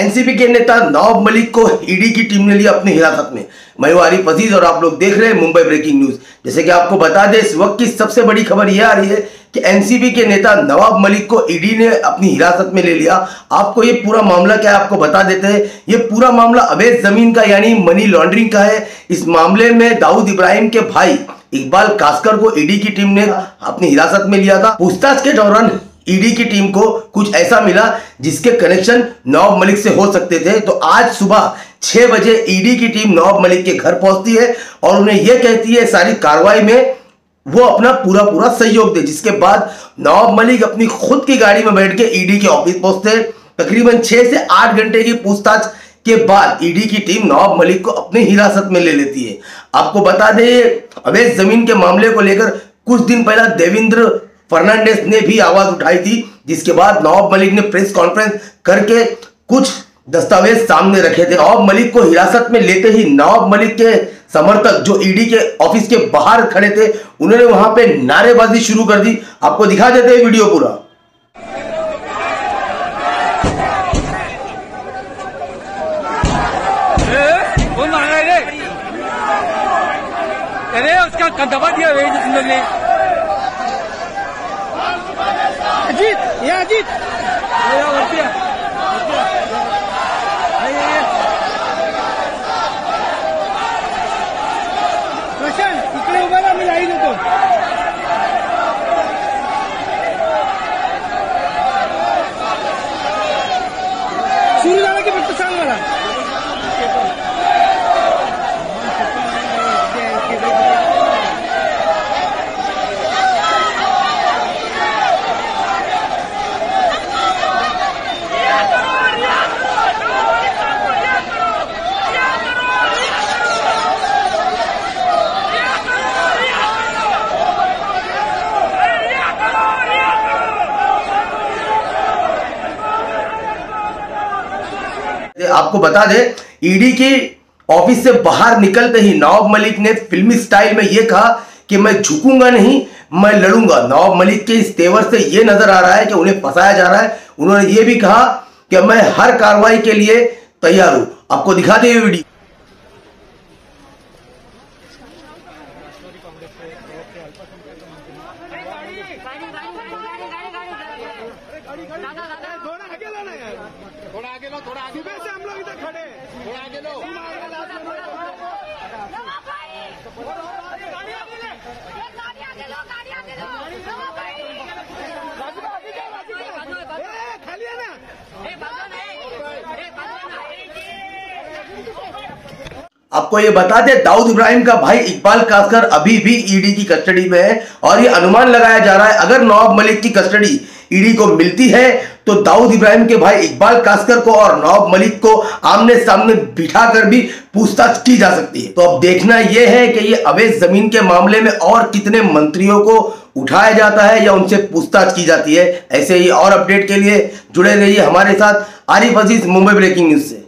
NCP के नेता नवाब मलिक को ईडी की टीम ने लिया अपनी हिरासत में। मैं हूं आरिफ अजीज और आप लोग देख रहे हैं मुंबई ब्रेकिंग न्यूज। जैसे कि आपको बता दें, इस वक्त की सबसे बड़ी खबर यह आ रही है कि एनसीपी के नेता नवाब मलिक को ईडी ने अपनी हिरासत में ले लिया। आपको ये पूरा मामला क्या है आपको बता देते हैं। ये पूरा मामला अवैध जमीन का यानी मनी लॉन्ड्रिंग का है। इस मामले में दाऊद इब्राहिम के भाई इकबाल कासकर को ईडी की टीम ने अपनी हिरासत में लिया था। पूछताछ के दौरान ईडी की टीम को कुछ ऐसा मिला जिसके कनेक्शन नवाब मलिक से हो सकते थे। तो आज सुबह 6 बजे ईडी की टीम नवाब मलिक के घर पहुंचती है और उन्हें यह कहती है सारी कार्रवाई में वो अपना पूरा सहयोग दे। जिसके बाद नवाब मलिक अपनी खुद की गाड़ी में बैठ के ईडी के ऑफिस पहुंचते हैं। तकरीबन 6 से 8 घंटे की पूछताछ के बाद ईडी की टीम नवाब मलिक को अपनी हिरासत में ले लेती है। आपको बता दें, अवैध जमीन के मामले को लेकर कुछ दिन पहले देवेंद्र फर्नांडिस ने भी आवाज उठाई थी, जिसके बाद नवाब मलिक ने प्रेस कॉन्फ्रेंस करके कुछ दस्तावेज सामने रखे थे। नवाब मलिक को हिरासत में लेते ही नवाब मलिक के समर्थक जो ईडी के ऑफिस के बाहर खड़े थे, उन्होंने वहां पे नारेबाजी शुरू कर दी। आपको दिखा देते हैं वीडियो पूरा। अरे उसका दबा दिया ने। अजीत, ये अजीत, प्रशांत इकडे उभा राहा, मी लाईन येतो। सुरू झाला की फक्त सांग मला। आपको बता दें, ईडी के ऑफिस से बाहर निकलते ही नवाब मलिक ने फिल्मी स्टाइल में यह कहा कि मैं झुकूंगा नहीं, मैं लड़ूंगा। नवाब मलिक के इस तेवर से यह नजर आ रहा है कि उन्हें फंसाया जा रहा है। उन्होंने यह भी कहा कि मैं हर कार्रवाई के लिए तैयार हूं। आपको दिखा दें ये वीडियो। थोड़ा आगे लो, थोड़ा आगे। सुबह से हम लोग इधर खड़े हैं, थोड़ा आगे लो। खाली है ना। आपको ये बता दें, दाऊद इब्राहिम का भाई इकबाल कासकर अभी भी ईडी की कस्टडी में है और ये अनुमान लगाया जा रहा है अगर नवाब मलिक की कस्टडी ईडी को मिलती है तो दाऊद इब्राहिम के भाई इकबाल कासकर को और नवाब मलिक को आमने सामने बिठाकर भी पूछताछ की जा सकती है। तो अब देखना यह है कि ये अवैध जमीन के मामले में और कितने मंत्रियों को उठाया जाता है या उनसे पूछताछ की जाती है। ऐसे ही और अपडेट के लिए जुड़े रहिए हमारे साथ। आरिफ अजीज, मुंबई ब्रेकिंग न्यूज से।